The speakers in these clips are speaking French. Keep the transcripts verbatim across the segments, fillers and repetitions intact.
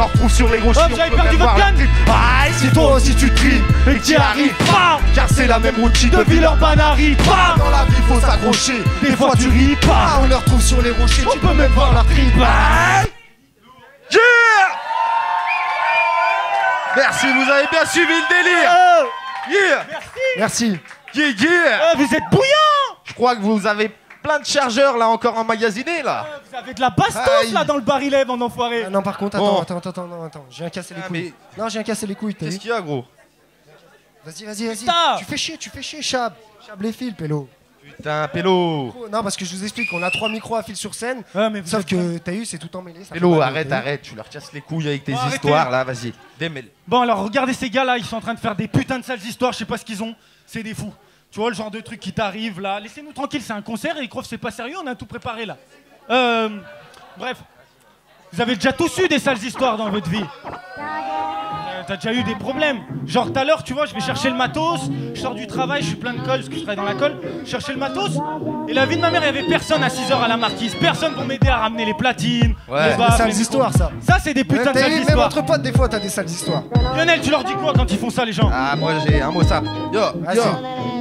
leur retrouve sur les gros chiens. Oh, vous avez perdu votre gun. Ah, et si toi aussi tu cries et que t'y arrives pas, car c'est la même routine de Villeurbanne Harry. Pas dans la vie faut s'accrocher. Des fois tu ris pas, on les retrouve sur les rochers. Tu peux même voir leur trip. Yeah. Merci, vous avez bien suivi le délire. Yeah. Merci. Merci. Yeah, yeah. Euh, vous êtes bouillant. Je crois que vous avez plein de chargeurs là encore emmagasinés là. Euh, vous avez de la bastos Aïe. là dans le barilève en enfoiré. Ah non, par contre, Bon. attends, attends, attends, attends, attends, je viens casser les Ah, couilles. Non, je viens casser les couilles, t'as Qu'est-ce vu? qu'il y a, gros? Vas-y, vas-y, vas-y. Putain. Tu fais chier, tu fais chier, Chab. Chab les fils, Pélo. Putain, Pélo. Non, parce que je vous explique, on a trois micros à fil sur scène. Ouais, mais vous Sauf êtes que t'as eu, c'est tout emmêlé. ça fait Pélo, mal, arrête, t'as vu. arrête. Tu leur casses les couilles avec tes Bon, arrêtez. histoires là, vas-y. Démêle. Bon, alors regardez ces gars là, ils sont en train de faire des putains de sales histoires, je sais pas ce qu'ils ont. C'est des fous. Tu vois le genre de truc qui t'arrive là. Laissez-nous tranquille, c'est un concert et Croft c'est pas sérieux, on a tout préparé là. Euh. Bref. Vous avez déjà tous eu des sales histoires dans votre vie. Euh, T'as déjà eu des problèmes. Genre tout à l'heure, tu vois, je vais chercher le matos, je sors du travail, je suis plein de colle parce que je travaille dans la colle, je cherchais le matos, et la vie de ma mère, il y avait personne à six heures à la marquise, personne pour m'aider à ramener les platines, Ouais. les Des baffes, sales les micros. histoires, ça. Ça, c'est des putains de T'as sales vu, même histoires. entre potes, des fois, t'as des sales histoires. Lionel, tu leur dis quoi quand ils font ça, les gens? Ah, moi j'ai un mot ça. Yo, Vas-y. yo.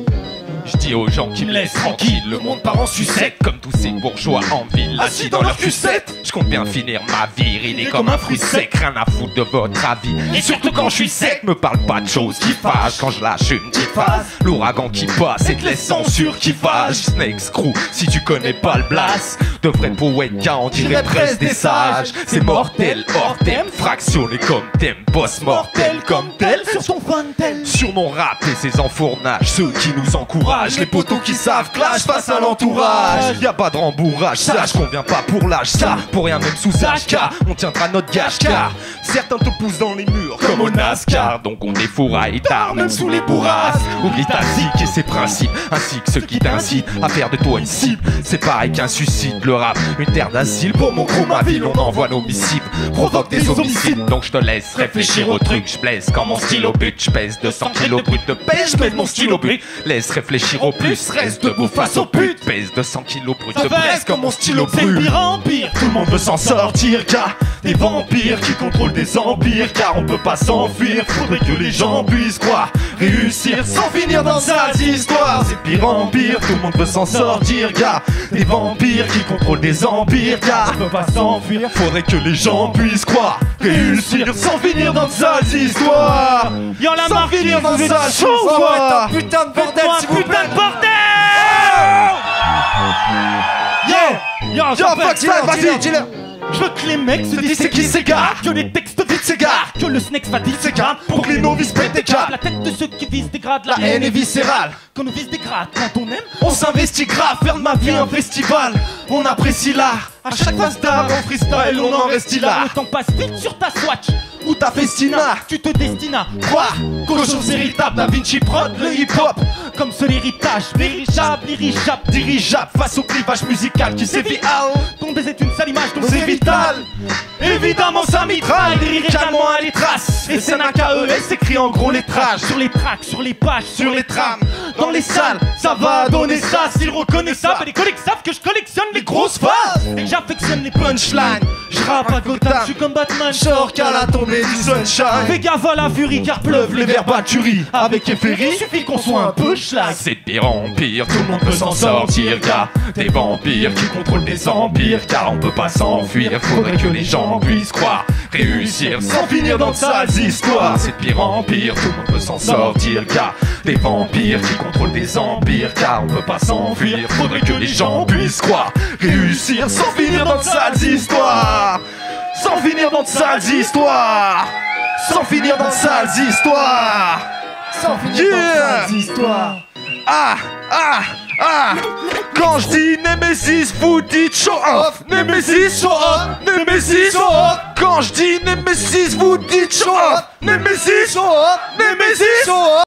Je dis aux gens qui me laissent tranquille, le monde part en sucette comme tous ces bourgeois en ville, assis dans leur cucette. Je compte bien finir ma vie, ridé comme un fruit sec, rien à foutre de votre avis. Et surtout quand je suis sec, me parle pas de choses qui fâchent quand je lâche une petite phase. L'ouragan qui passe et te laisse sans sûr qui fâche. Snake Screw, si tu connais pas le blast, de vrais poètes gars, on dirait presque des sages. C'est mortel, hors thème, fractionné comme thème, boss mortel comme tel. Sur ton fontaine. Sur mon rap et ses enfournages, ceux qui nous encouragent, les poteaux qui savent clash face à l'entourage. Y a pas de rembourrage, sache qu'on vient pas pour l'âge, ça, pour rien même sous âge, car on tiendra notre gage, car certains te poussent dans les murs comme au NASCAR, donc on défouraille tard même sous les bourrasques. Oublie ta zik et ses principes, ainsi que ceux qui t'incitent à faire de toi une cible. C'est pareil qu'un suicide, le rap, une terre d'asile. Pour mon gros ma ville, on envoie nos missiles, provoque des homicides. Donc je te laisse réfléchir au truc, je blesse quand mon stylo but, je pèse deux cents kilos brut de pêche, je mets mon stylo but. Laisse réfléchir au plus, reste debout face aux putes, pèse deux cents kilos brut de presse comme mon stylo C'est brut. pire en pire. Tout le monde veut s'en sortir car des vampires qui contrôlent des empires, car on peut pas s'enfuir, faudrait que les gens puissent croire, réussir sans finir dans sa histoire. C'est pire en pire, tout le monde veut s'en sortir car des vampires qui contrôlent des empires, car on peut pas s'enfuir, faudrait que les gens puissent croire, réussir sans finir dans sa histoire. Y'en a Sans marre finir qui dans vous êtes sa chaud, histoire. quoi. Putain de bordel, Faites-moi s'il un vous putain plaît. de bordel. Yo, yo, Yo, j'en fais- fuck ça, vas-y, dis-leur. Je veux que les mecs se disent c'est qui ces gars, que les textes vite s'égarent, que le snake fatigue s'égare, pour que les novices pètent des câbles. la tête de ceux qui visent dégrade la La haine est viscérale. Qu'on nous vise dégrade quand on aime. On s'investit grave, faire de ma vie un festival. On apprécie l'art, à chaque phase d'art, en freestyle, on en reste là. Le temps passe vite sur ta Swatch. Ou ta festina, Tu te destines à croire qu'aux choses véritables, Da Vinci prod, le hip-hop, comme seul héritage, vérifiable, irrigeable. dirigeable face au clivage musical qui sévit. Ton baiser est une sale image, donc C'est vital, évidemment ça mitraille, lyricalement à les traces. Et c'est un K E S écrit en gros lettrage. sur les tracks, sur les pages, Sur les trames, dans les salles, ça va donner ça. S'ils reconnaissent ça, et les collègues savent que je collectionne les les grosses phases, et que j'affectionne les punchline, Je rappe à Gotham, je suis comme Batman. genre qu'à la tombée du sunshine. Fais gaffe à la furie car Pleuve les verbaturies avec efférie. Suffit qu'on soit un peu schlag. C'est de pire en pire, tout le monde peut s'en sortir car des vampires qui contrôlent des empires, car on peut pas s'enfuir, faudrait que les gens puissent croire, réussir sans finir dans de sales histoires. C'est de pire en pire, tout le monde peut s'en sortir car des vampires qui contrôlent des empires, car on peut pas s'enfuir, faudrait que les gens puissent croire, réussir sans finir dans de sales histoires. Sans finir dans de sales histoires. Sans finir dans de sales histoires. Sans finir Yeah. dans ces histoires. Ah, ah, ah. Quand je dis Nemesis, vous dites show off. Nemesis, show off. Nemesis, show off. Quand je dis Nemesis, vous dites show off. Nemesis, show off. Nemesis, show off.